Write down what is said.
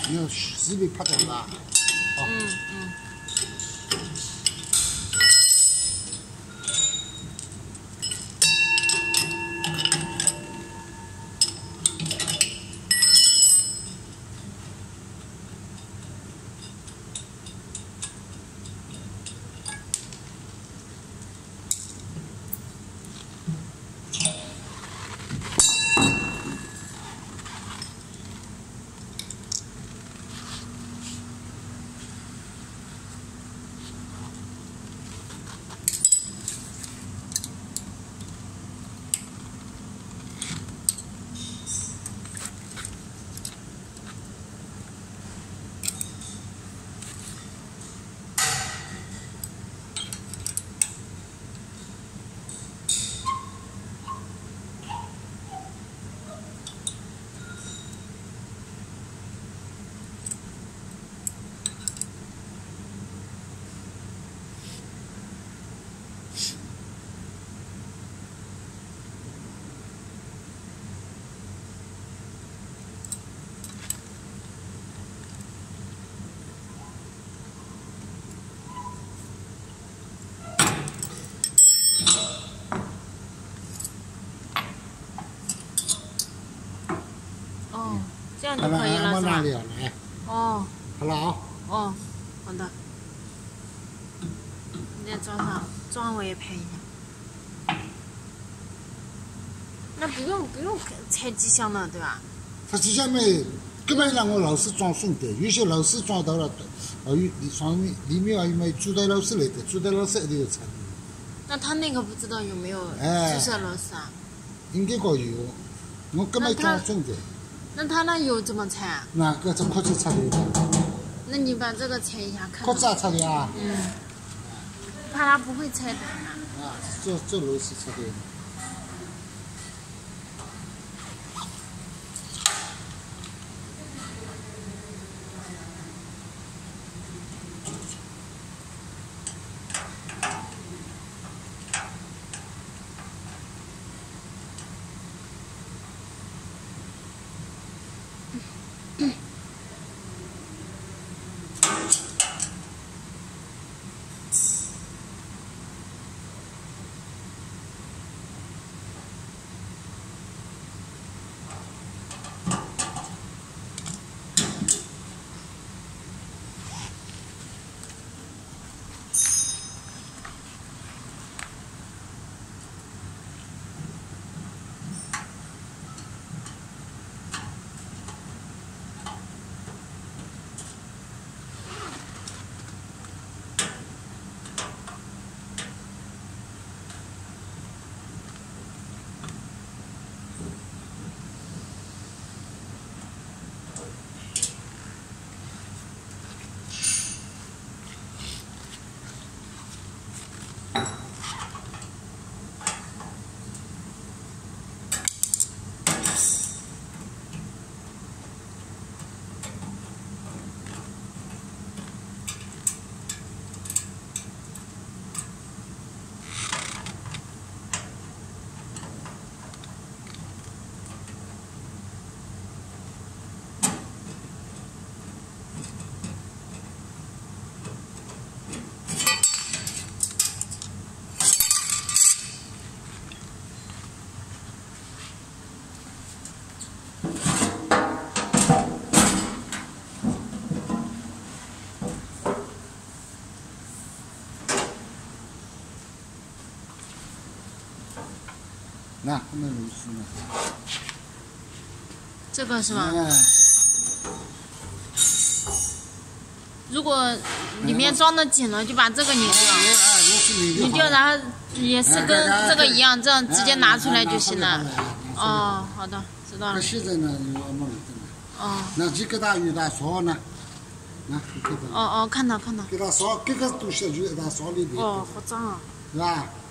你要视频拍到是吧？好。 这样就可以了，是吧？哦。 好了啊。 哦，好的。你再装上，装我也拍一下。那不用拆机箱了，对吧？ 它机箱没，根本让我螺丝装松的，有些螺丝装到了，里面还有没主带螺丝来的，主带螺丝一定要拆。 那他那个不知道有没有注射螺丝啊？ 应该有，我根本装松的。 那他那有怎么拆啊？ 那个这壳子拆的。 那你把这个拆一下看。 壳子拆的啊？ 怕它不会拆弹啊。这螺丝拆的。那后面螺丝呢？ 这个是吗？如果里面装的紧了，就把这个拧掉。拧掉，然后也是跟这个一样，这样直接拿出来就行了。哦，好的，知道了。 现在呢，哦。那几个大鱼大烧呢？那哦，看到。 给它烧，这个东西就给它烧里边。 哦，好脏啊。 是吧？